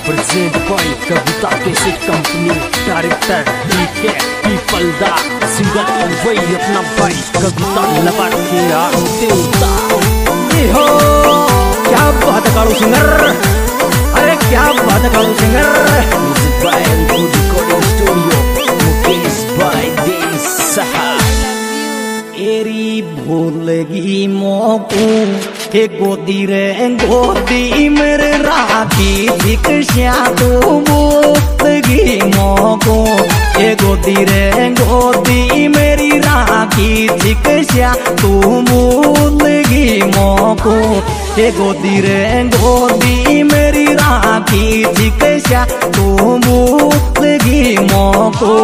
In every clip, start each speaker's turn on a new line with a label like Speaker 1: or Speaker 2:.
Speaker 1: Present by Kavita cassette company, director DK Pipalda, singer वही अपना भाई कविता लवर के देवता। हो क्या बात है कालू सिंगर, अरे क्या बात है Kalu singer. Music by recording studio Mukesh भाई देसा। एरी भूलगी मोकू हे गोदी रे गोदी मेरे राखी दीक्षा तू भूलगी मोकू हे गोदी रे गोदी मेरी राखी दीक्षा तू भूलगी मोकू हे गोदी रे गोदी मेरी राखी दीक्षा तू भूलगी मोकू।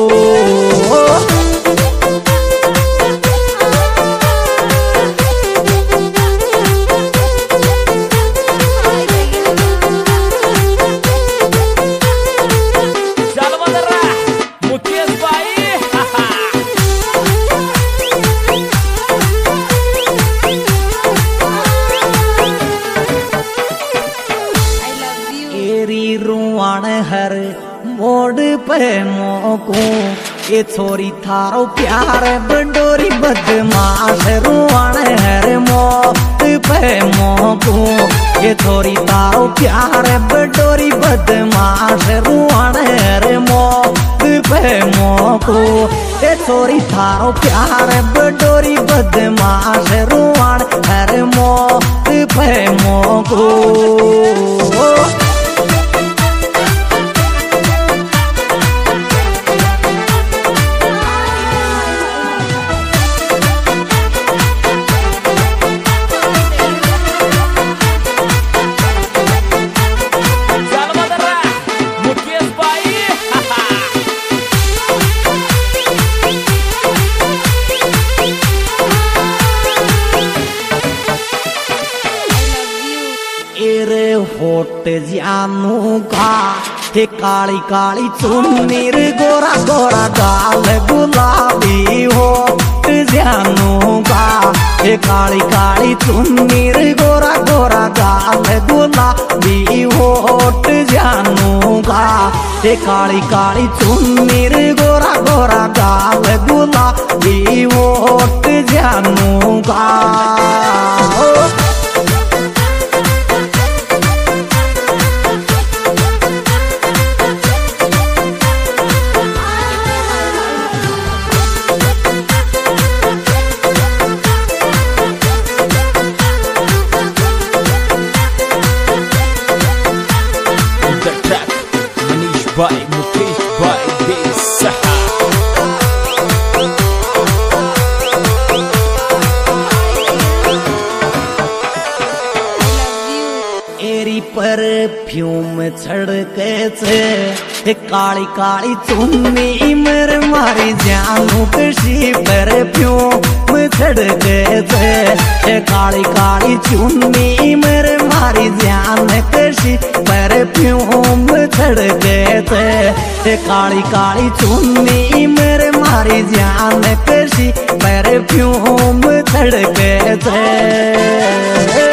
Speaker 1: हर मोड़ पे मोको ये छोरी थारो प्यार बंडोरी बदमाश रुआन हर मोड़ पे मोको ये छोरी थारो प्यार बंडोरी बदमाश रुआन हर मोड़ पे मोको ये छोरी थारो प्यार बंडोरी बदमाश रुआन हर मोड़ पे मोको। होट जानू का हे काली काली चुन्नीर गोरा गोरा गाल गुलाबी होट जानू का हे काली काली चुन्नीर गोरा गोरा गाल गुलाबी होट जानू का हे काली काली चुन्नीर गोरा गोरा गाल गुलाबी होट जानू का।
Speaker 2: by Mukesh by Desa।
Speaker 1: एरी परफ्यूम छड़के से काली काली चुन्नी मेरे मारी जानू कशी परफ्यूम छड़के से काली काली चुन्नी मेरे मारी जान कशी परफ्यूम छड़के से काली काली चुन्नी मेरे मारी जान कशी परफ्यूम छड़के से।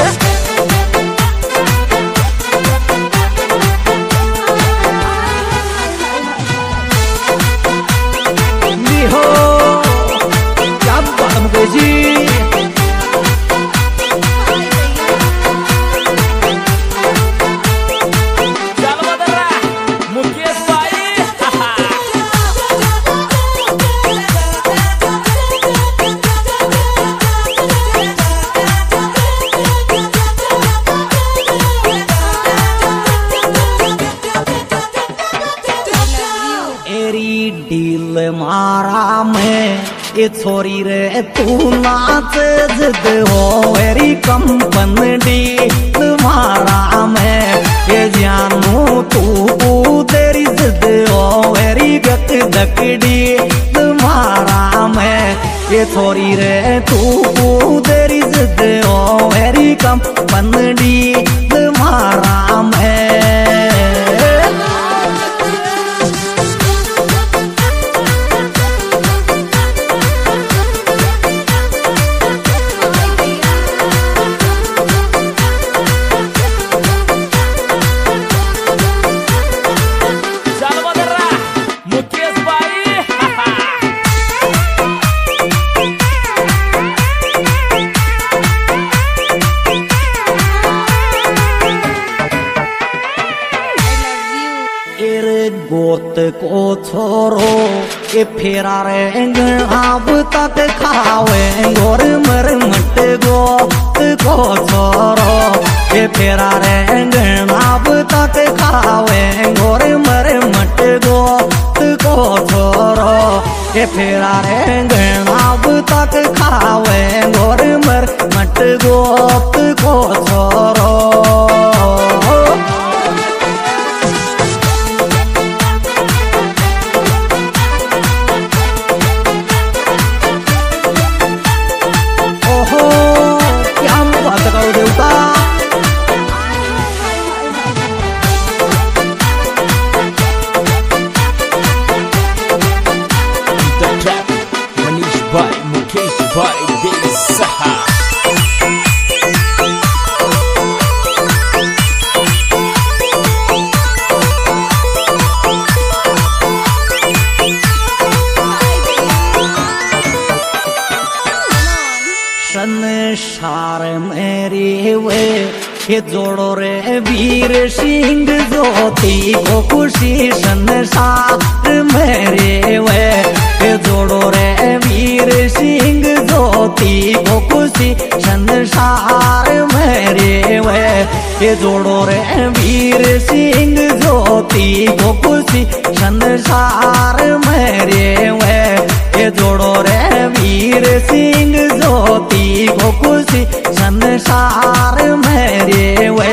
Speaker 1: डील मारा में ये छोरी रे तू नाच जिद हो मेरी कंपन डील मारा में ये जानू तू तेरी जिद हो मेरी गक धक डील मारा में ये छोरी रे तू तेरी जिद हो मेरी कंपन डील मारा में। गोत को छोरो ये फेरा रे अब तक खावे गोर मर मट गोत को छोरो ये फेरा रे अब तक खावे गोर मर मट गोत को छोरो ये फेरा रे अब तक खावे गोर मर मट गोत को छोरो। संसार मेरी वे ये जोड़ो रे वीर सिंह ज्योति को खुशी संसार मेरे वे ये जोड़ो रे वीर सिंह ज्योति को खुशी संसार मेरे वे ये जोड़ो रे वीर सिंह ज्योति को खुशी संसार मेरे वे ये जोड़ो रे वीर सिंह ज्योति को खुशी संसार मेरे वे।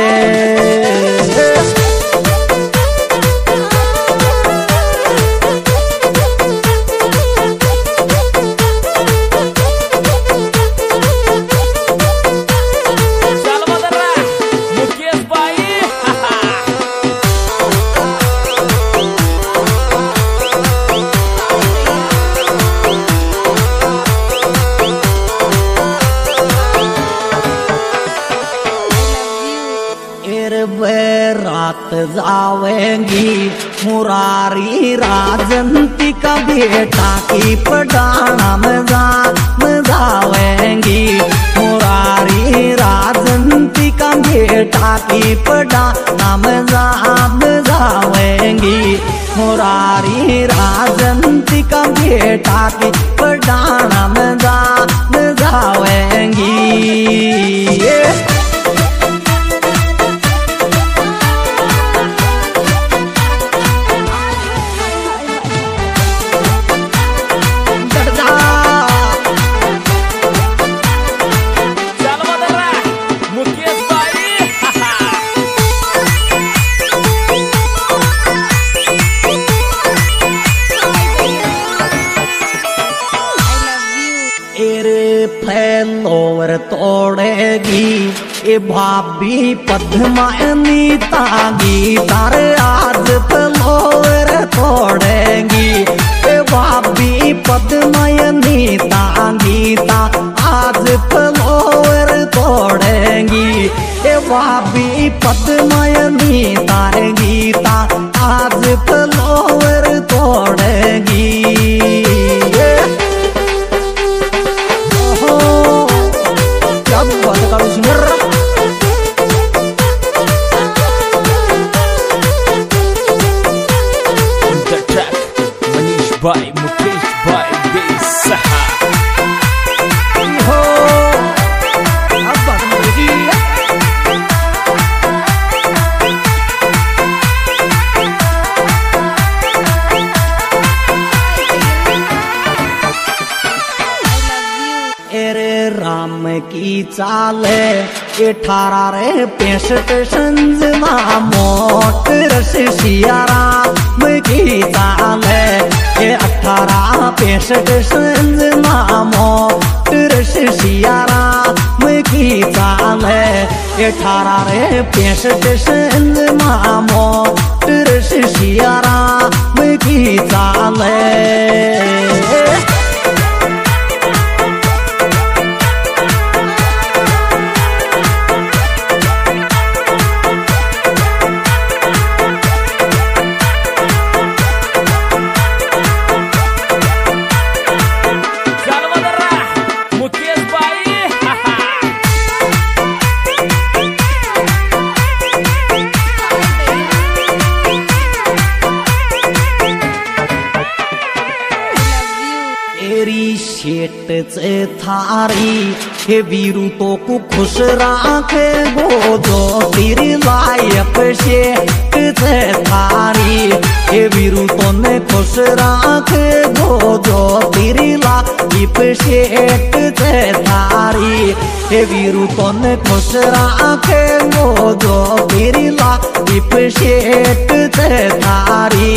Speaker 1: रात जावेंगी मुरारी राजंती का बेटा की पढ़ाना में जावेंगी मुरारी राजंती का बेटा की पढ़ाना में जावेंगी मुरारी राजंती का बेटा की पढ़ाना में जावेंगी। फैलोवर तोड़ेगी ए भाभी पद्मानी तागी तार आज फैलोवर तोड़ेगी ए भाभी पद्मानी तागी ता आज फैलोवर तोड़ेगी ए भाभी पद्मानी तार गीता आज फैलोवर तोड़ेगी।
Speaker 2: By Mukesh by Desaha.
Speaker 1: Ram की चाले 18 रे 65 संजना मोट रस सिया राम की चाले 18 65 संजना मोट रस सिया राम की चाले 18 रे 65 संजना मोट रस सिया राम की चाले। से थारी हे वीरू तो को खुश राखे गो जो तेरी लायक शेट से थारी हे वीरू तो ने खुश राखे गो जो तेरी लायक शेट से थारी हे वीरू तो ने खुश राखे गो जो तेरी लायक शेट से थारी।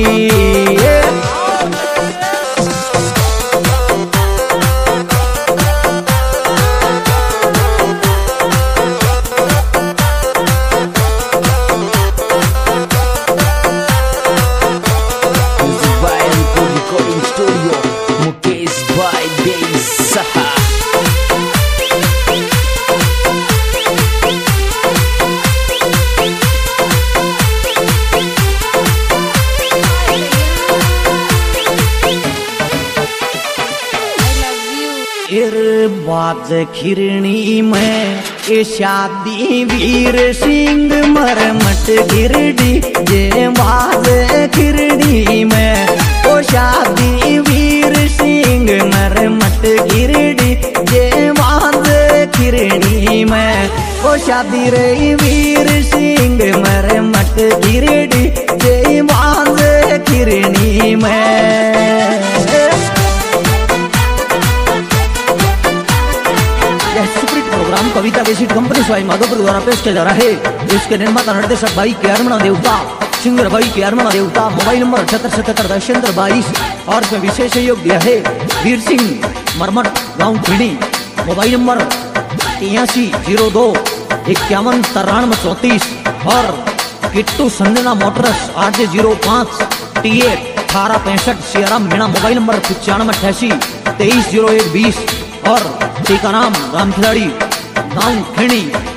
Speaker 1: बाज खिरणी में ए शादी वीर सिंह मरमट गिरडी जे बाज खिरणी में ओ शादी वीर सिंह मरमट गिरडी जे बाज खिरणी में ओ शादी रे वीर सिंह मरमट गिरडी जे बाज खिरणी में। प्रोग्राम कविता बेसिट कंपनी स्वाई माधोपुर द्वारा पेश किया जा रहा है। इसके निर्माता निर्देशक भाई के अरमणा देवता, सिंगर भाई के अरमणा देवता। मोबाइल नंबर 7877 और इसमें विशेष सहयोग दिया है वीर सिंह मरमट गाँव खिड़ी। मोबाइल नंबर 8302 51 93 34 और Kittu Sanjana motors 805 T8 1865 Siyaram Meena. Mobile number 9588 230120 और टीकाराम राम खिलाड़ी गाँव खिड़ी।